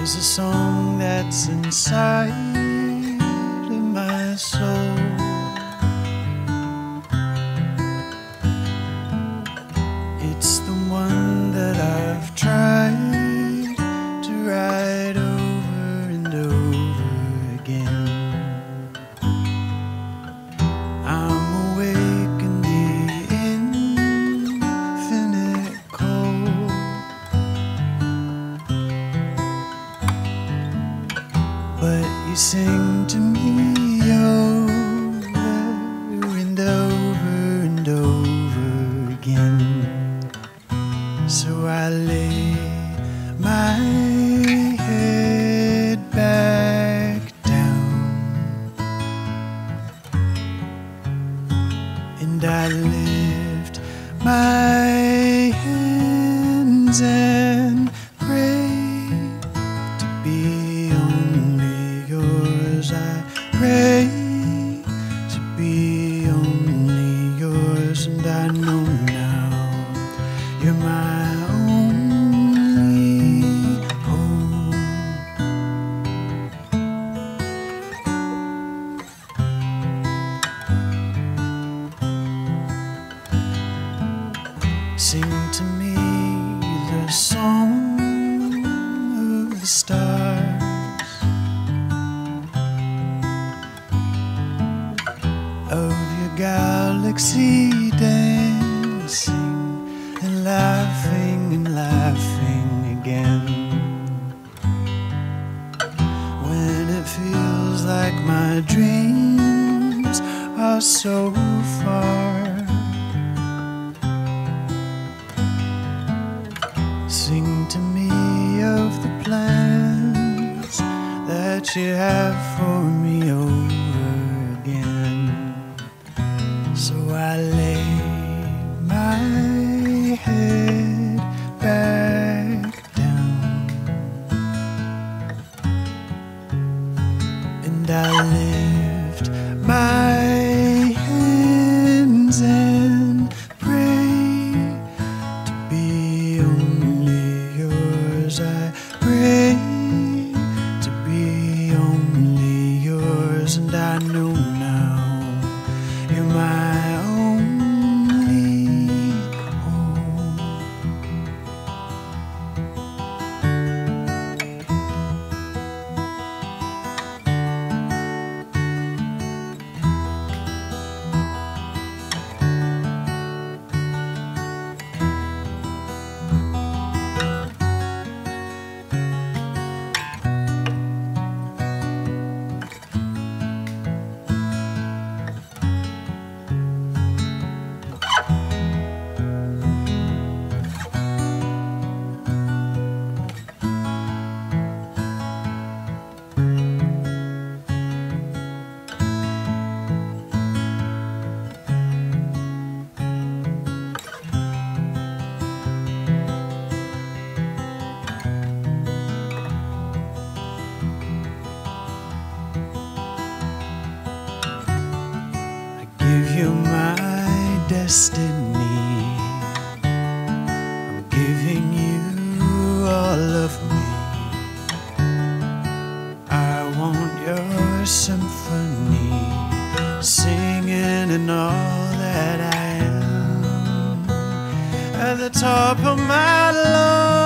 There's a song that's inside of my soul. It's the one that I've tried to write over and over again. I'm awake in the infinite cold, but you sing to me over and over and over again. So I lay my head back down and I lift my hands and pray to be only yours. I pray to be only yours, and I know now you're my only hope. Sing to me the song of the stars, of your galaxy dancing and laughing again. When it feels like my dreams are so far, sing to me of the plans that you have for me over again. So I lay my head back down and I lift my hands and pray to be only yours. I pray to be only yours, and I know now you're my only hope. Give you my destiny, I'm giving you all of me. I want your symphony, singing in all that I am, at the top of my lungs.